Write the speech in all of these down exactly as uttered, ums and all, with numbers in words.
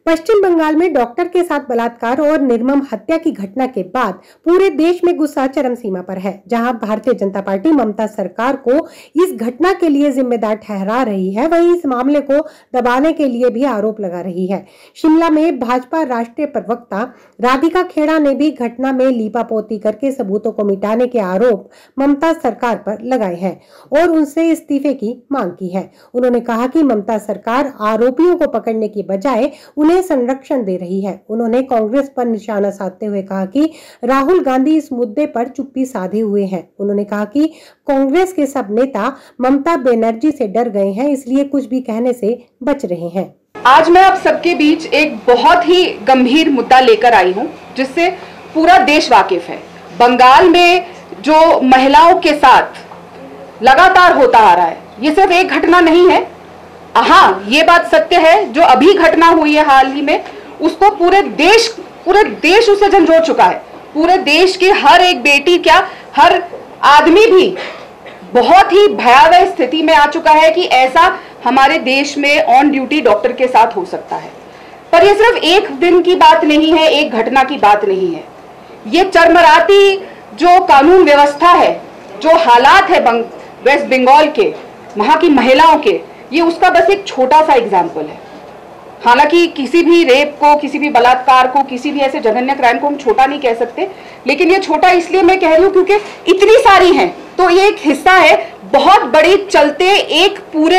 पश्चिम बंगाल में डॉक्टर के साथ बलात्कार और निर्मम हत्या की घटना के बाद पूरे देश में गुस्सा चरम सीमा पर है। जहां भारतीय जनता पार्टी ममता सरकार को इस घटना के लिए जिम्मेदार ठहरा रही है, वहीं इस मामले को दबाने के लिए भी आरोप लगा रही है। शिमला में भाजपा राष्ट्रीय प्रवक्ता राधिका खेड़ा ने भी घटना में लीपापोती करके सबूतों को मिटाने के आरोप ममता सरकार पर लगाए हैं और उनसे इस्तीफे की मांग की है। उन्होंने कहा कि ममता सरकार आरोपियों को पकड़ने की बजाय उन्हें संरक्षण दे रही है। उन्होंने कांग्रेस पर निशाना साधते हुए कहा कि राहुल गांधी इस मुद्दे पर चुप्पी साधे हुए हैं। उन्होंने कहा कि कांग्रेस के सब नेता ममता बनर्जी से डर गए हैं, इसलिए कुछ भी कहने से बच रहे हैं। आज मैं आप सबके बीच एक बहुत ही गंभीर मुद्दा लेकर आई हूं, जिससे पूरा देश वाकिफ है। बंगाल में जो महिलाओं के साथ लगातार होता आ रहा है, ये सिर्फ एक घटना नहीं है। हाँ, ये बात सत्य है, जो अभी घटना हुई है हाल ही में, उसको पूरे देश पूरे देश उससे झंझोड़ चुका है। पूरे देश की हर एक बेटी, क्या हर आदमी भी बहुत ही भयावह स्थिति में आ चुका है कि ऐसा हमारे देश में ऑन ड्यूटी डॉक्टर के साथ हो सकता है। पर यह सिर्फ एक दिन की बात नहीं है, एक घटना की बात नहीं है। ये चरमराती जो कानून व्यवस्था है, जो हालात है वेस्ट बंगाल के, वहां की महिलाओं के, ये उसका बस एक छोटा सा एग्जाम्पल है। हालांकि किसी भी रेप को, किसी भी बलात्कार को, किसी भी ऐसे जघन्य क्राइम को हम छोटा नहीं कह सकते, लेकिन ये छोटा इसलिए मैं कह रही हूँ क्योंकि इतनी सारी हैं, तो ये एक हिस्सा है बहुत बड़ी चलते एक पूरे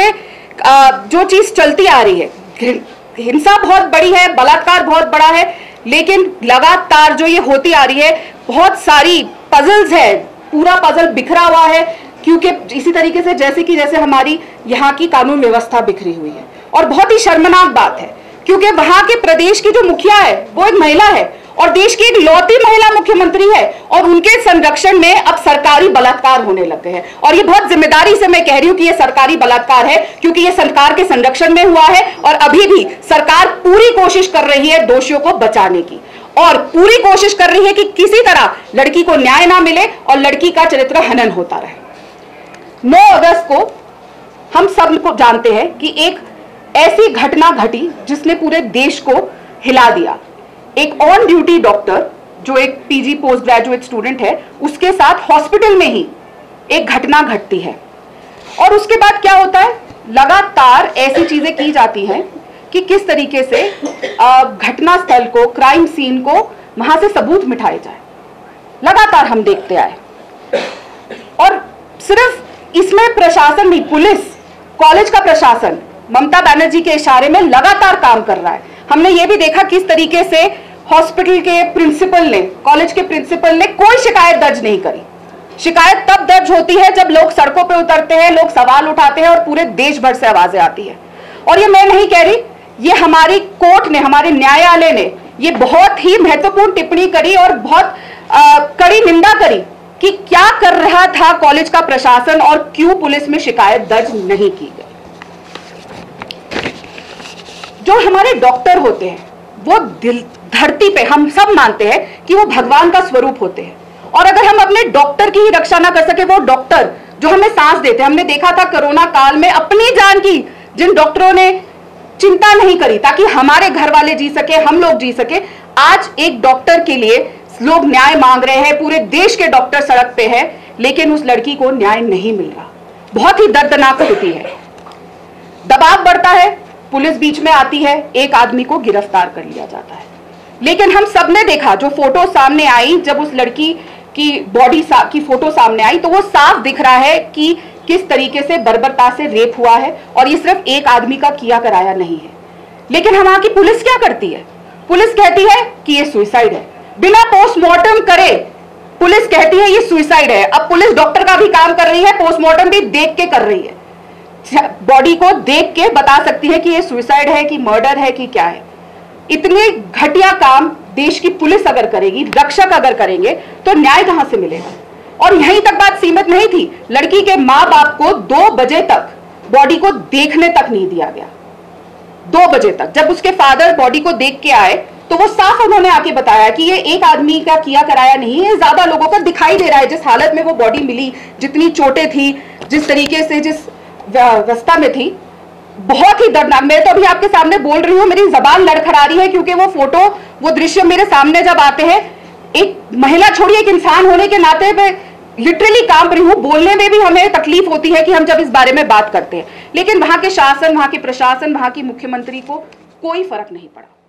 जो चीज चलती आ रही है। हिंसा बहुत बड़ी है, बलात्कार बहुत बड़ा है, लेकिन लगातार जो ये होती आ रही है, बहुत सारी पजल्स है, पूरा पजल बिखरा हुआ है, क्योंकि इसी तरीके से जैसे कि जैसे हमारी यहाँ की कानून व्यवस्था बिखरी हुई है। और बहुत ही शर्मनाक बात है, क्योंकि वहां के प्रदेश की जो मुखिया है वो एक महिला है और देश की एक लौती महिला मुख्यमंत्री है, और उनके संरक्षण में अब सरकारी बलात्कार होने लग गए हैं। और ये बहुत जिम्मेदारी से मैं कह रही हूँ कि ये सरकारी बलात्कार है, क्योंकि ये सरकार के संरक्षण में हुआ है और अभी भी सरकार पूरी कोशिश कर रही है दोषियों को बचाने की, और पूरी कोशिश कर रही है कि किसी तरह लड़की को न्याय ना मिले और लड़की का चरित्र हनन होता रहे। नौ अगस्त को हम सब को जानते हैं कि एक ऐसी घटना घटी जिसने पूरे देश को हिला दिया। एक ऑन ड्यूटी डॉक्टर जो एक पीजी पोस्ट ग्रेजुएट स्टूडेंट है, उसके साथ हॉस्पिटल में ही एक घटना घटती है। और उसके बाद क्या होता है, लगातार ऐसी चीजें की जाती हैं कि किस तरीके से घटना स्थल को, क्राइम सीन को, वहां से सबूत मिटाए जाए। लगातार हम देखते आए, और सिर्फ इसमें प्रशासन नहीं, पुलिस, कॉलेज का प्रशासन ममता बनर्जी के इशारे में लगातार काम कर रहा है। हमने ये भी देखा किस तरीके से हॉस्पिटल के प्रिंसिपल ने, कॉलेज के प्रिंसिपल ने कोई शिकायत दर्ज नहीं करी। शिकायत तब दर्ज होती है जब लोग सड़कों पे उतरते हैं, लोग सवाल उठाते हैं और पूरे देश भर से आवाजें आती है। और ये मैं नहीं कह रही, ये हमारी कोर्ट ने, हमारे न्यायालय ने ये बहुत ही महत्वपूर्ण टिप्पणी करी और बहुत आ, कड़ी निंदा करी कि क्या कर रहा था कॉलेज का प्रशासन और क्यों पुलिस में शिकायत दर्ज नहीं की गई। जो हमारे डॉक्टर होते हैं वो दिल धरती पे, हम सब मानते हैं कि वो भगवान का स्वरूप होते हैं, और अगर हम अपने डॉक्टर की ही रक्षा ना कर सके, वो डॉक्टर जो हमें सांस देते हैं, हमने देखा था कोरोना काल में अपनी जान की जिन डॉक्टरों ने चिंता नहीं करी ताकि हमारे घर वाले जी सके, हम लोग जी सके, आज एक डॉक्टर के लिए लोग न्याय मांग रहे हैं, पूरे देश के डॉक्टर सड़क पे हैं, लेकिन उस लड़की को न्याय नहीं मिल रहा। बहुत ही दर्दनाक स्थिति है। दबाव बढ़ता है, पुलिस बीच में आती है, एक आदमी को गिरफ्तार कर लिया जाता है। लेकिन हम सबने देखा, जो फोटो सामने आई, जब उस लड़की की बॉडी की फोटो सामने आई, तो वो साफ दिख रहा है कि किस तरीके से बर्बरता से रेप हुआ है, और ये सिर्फ एक आदमी का किया कराया नहीं है। लेकिन हमारी की पुलिस क्या करती है? पुलिस कहती है कि ये सुसाइड है, बिना पोस्टमार्टम करे पुलिस कहती है ये सुसाइड है। अब पुलिस डॉक्टर का भी काम कर रही है, पोस्टमार्टम भी देख के कर रही है, बॉडी को देख के बता सकती है कि ये सुसाइड है कि मर्डर है कि क्या है। इतने घटिया काम देश की पुलिस अगर करेगी, रक्षक अगर करेंगे, तो न्याय कहां से मिलेगा? और यहीं तक बात सीमित नहीं थी, लड़की के माँ बाप को दो बजे तक बॉडी को देखने तक नहीं दिया गया। दो बजे तक जब उसके फादर बॉडी को देख के आए, तो वो साफ उन्होंने आके बताया कि ये एक आदमी का किया कराया नहीं है, ज्यादा लोगों का दिखाई दे रहा है। जिस हालत में वो बॉडी मिली, जितनी चोटें थी, जिस तरीके से, जिस अवस्था में थी, बहुत ही दर्दनाक। मैं तो अभी आपके सामने बोल रही हूँ, मेरी जबान लड़खड़ा रही है, क्योंकि वो फोटो, वो दृश्य मेरे सामने जब आते हैं, एक महिला छोड़िए, एक इंसान होने के नाते मैं लिटरली कांप रही हूँ। बोलने में भी हमें तकलीफ होती है कि हम जब इस बारे में बात करते हैं, लेकिन वहां के शासन, वहां के प्रशासन, वहां की मुख्यमंत्री को कोई फर्क नहीं पड़ा।